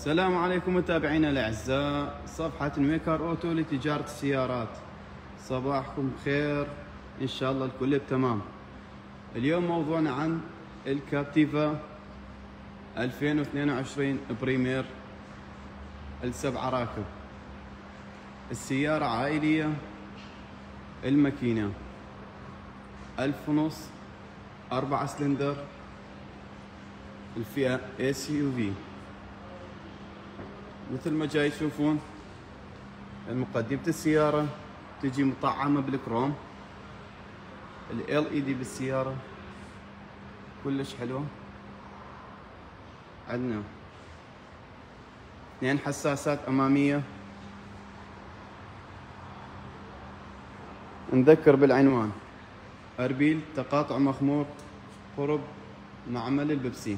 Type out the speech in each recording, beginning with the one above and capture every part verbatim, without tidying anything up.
السلام عليكم متابعينا الاعزاء، صفحة نويكار اوتو لتجارة السيارات. صباحكم بخير، ان شاء الله الكل بتمام. اليوم موضوعنا عن الكابتيفا ألفين واثنين وعشرين بريمير السبعة راكب. السيارة عائلية، الماكينة ألف ونص، أربعة سلندر، الفئة اس يو في. مثل ما جاي تشوفون مقدمة السيارة تجي مطعمة بالكروم. ال إل إي دي بالسيارة كلش حلوة. عندنا اثنين حساسات أمامية. نذكر بالعنوان: أربيل تقاطع مخمور قرب معمل البيبسي.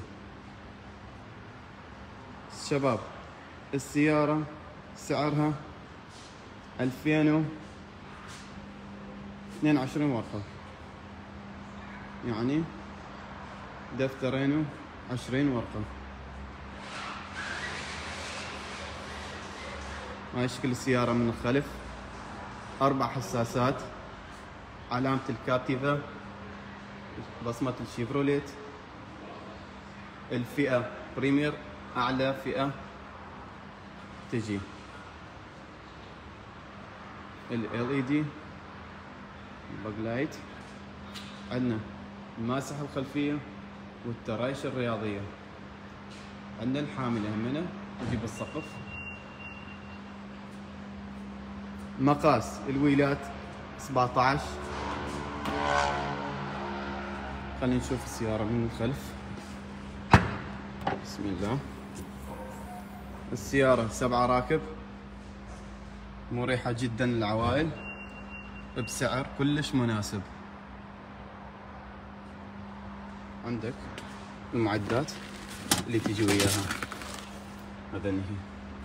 شباب، السيارة سعرها ألفين واثنين وعشرين ورقة، يعني دفترين وعشرين ورقة. هاي شكل السيارة من الخلف، أربع حساسات، علامة الكابتيفا، بصمة الشيفروليت. الفئة بريمير، أعلى فئة تجي. ال إل إي دي باكلايت. عندنا الماسحة الخلفية والترايش الرياضية. عندنا الحاملة همنا تجي بالسقف. مقاس الويلات سبعة عشر. خلينا نشوف السيارة من الخلف. بسم الله. السيارة سبعة راكب، مريحة جدا للعوائل بسعر كلش مناسب. عندك المعدات اللي تجي وياها، هذا هي.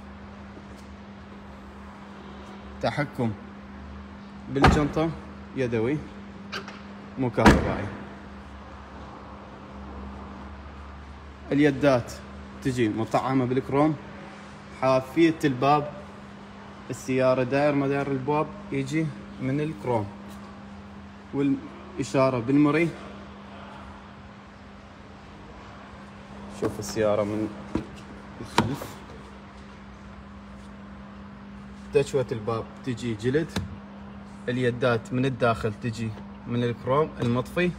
تحكم بالجنطة يدوي مو كهربائي. اليدات تجي مطعمة بالكروم. حافية الباب، السيارة داير مدار الباب يجي من الكروم، والإشارة بالمري. شوف السيارة من الخلف. تشوة الباب تجي جلد. اليدات من الداخل تجي من الكروم المطفي.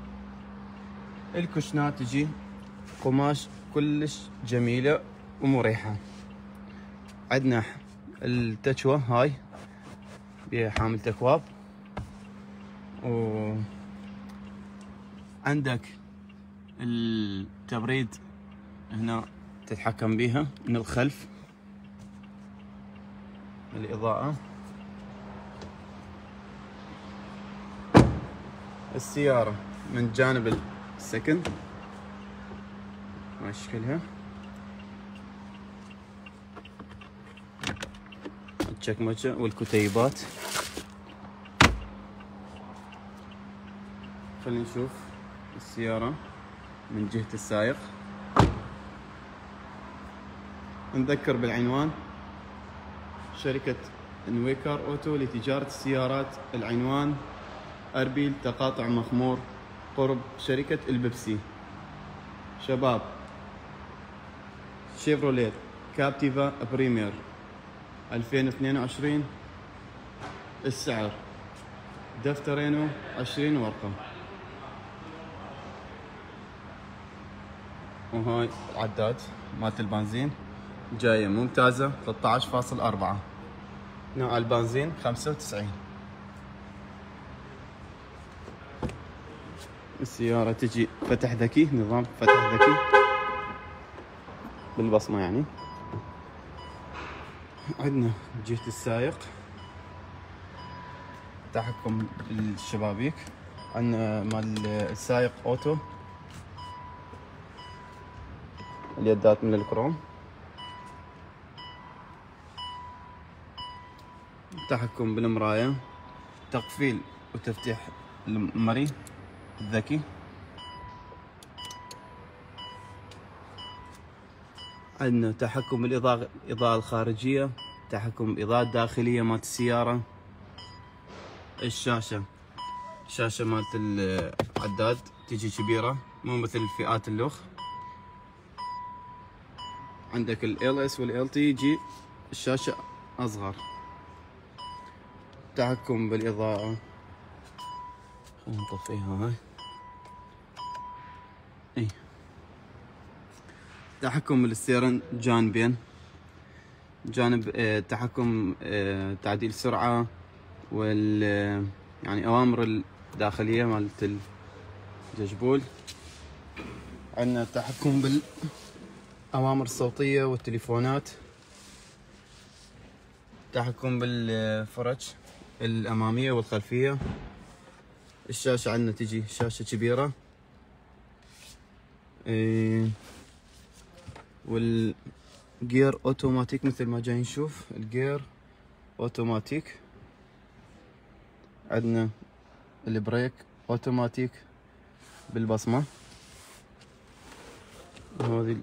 الكشنات تجي قماش كلش جميلة ومريحة. عندنا التشوة هاي بها حامل تكواب، وعندك التبريد هنا تتحكم بيها من الخلف. الإضاءة. السيارة من جانب السكن ما شكلها. الشكمجة والكتيبات. خلينا نشوف السيارة من جهة السائق. نذكر بالعنوان: شركة نويكار اوتو لتجارة السيارات. العنوان: أربيل تقاطع مخمور قرب شركة البيبسي. شباب، شيفروليت كابتيفا بريمير ألفين واثنين وعشرين. السعر دفترين وعشرين ورقة. وهاي العداد مالت البنزين جاية ممتازة، ثلاثة عشر فاصلة أربعة. نوع البنزين خمسة وتسعين. السيارة تجي فتح ذكي، نظام فتح ذكي بالبصمة يعني. عندنا جهة السائق تحكم بالشبابيك. عندنا مال السائق اوتو، اليدات من الكروم. تحكم بالمراية، تقفيل وتفتيح المري الذكي. عندنا تحكم بالإضاءة الإضاءة الخارجية، تحكم بالإضاءة الداخلية مالت السيارة. الشاشة الشاشة مالت العداد تجي كبيرة مو مثل فئات اللوخ. عندك ال إل إس وال إل تي يجي الشاشة أصغر. تحكم بالإضاءة، خلينا نطفيها هاي. اي تحكم بالستيرن جانبين، جانب اه تحكم اه تعديل سرعة وال اه يعني أوامر الداخلية مالت الجشبول. عندنا تحكم بالأوامر الصوتية والتليفونات. تحكم بالفرج الأمامية والخلفية. الشاشة عندنا تجي شاشة كبيرة. ايه والجير اوتوماتيك مثل ما جاي نشوف، الجير اوتوماتيك. عندنا البريك اوتوماتيك بالبصمة. وهذه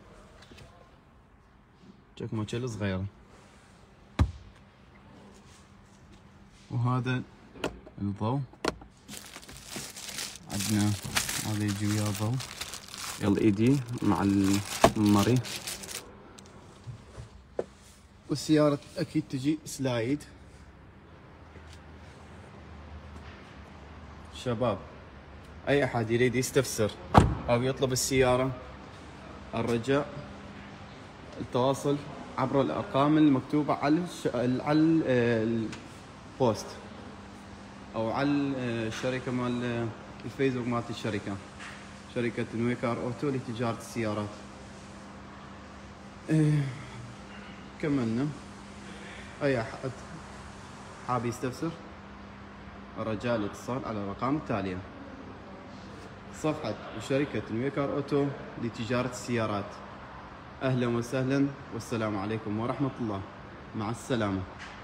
الجاكموتشة الصغيرة. وهذا الضوء، عندنا هذا يجي وياه ضوء إل إي دي مع الممري. والسيارة أكيد تجي سلايد. شباب، أي أحد يريد يستفسر أو يطلب السيارة، الرجاء التواصل عبر الأرقام المكتوبة على الش... على البوست أو على الشركة مال الفيسبوك مالت الشركة، شركة نويكار أوتو لتجارة السيارات. إيه كملنا. أي أحد حاب يستفسر الرجاء الاتصال على الأرقام التالية. صفحة شركة نويكار أوتو لتجارة السيارات. أهلا وسهلا، والسلام عليكم ورحمة الله. مع السلامة.